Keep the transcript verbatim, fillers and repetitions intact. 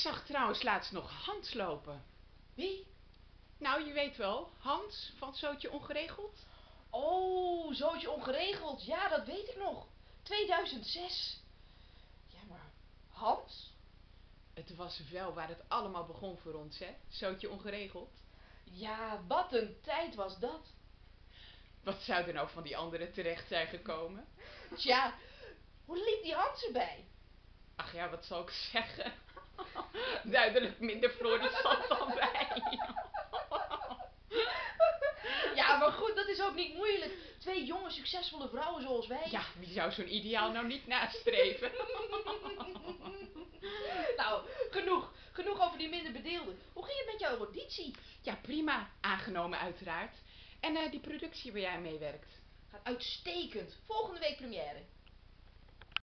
zag trouwens laatst nog Hans lopen. Wie? Nou, je weet wel, Hans van Zootje Ongeregeld. Oh, Zootje Ongeregeld. Ja, dat weet ik nog. tweeduizend zes. Ja, maar Hans? Het was wel waar het allemaal begon voor ons, hè? Zootje Ongeregeld. Ja, wat een tijd was dat. Wat zou er nou van die anderen terecht zijn gekomen? Tja, hoe liep die Hans erbij? Ach ja, wat zal ik zeggen? Duidelijk minder florissant dan wij. Ja, maar goed, dat is ook niet moeilijk. Twee jonge, succesvolle vrouwen zoals wij. Ja, wie zou zo'n ideaal nou niet nastreven? Nou, genoeg. Genoeg over die minder bedeelden. Hoe ging het met jouw auditie? Ja, prima. Aangenomen uiteraard. En uh, die productie waar jij aan meewerkt? Gaat uitstekend. Volgende week première.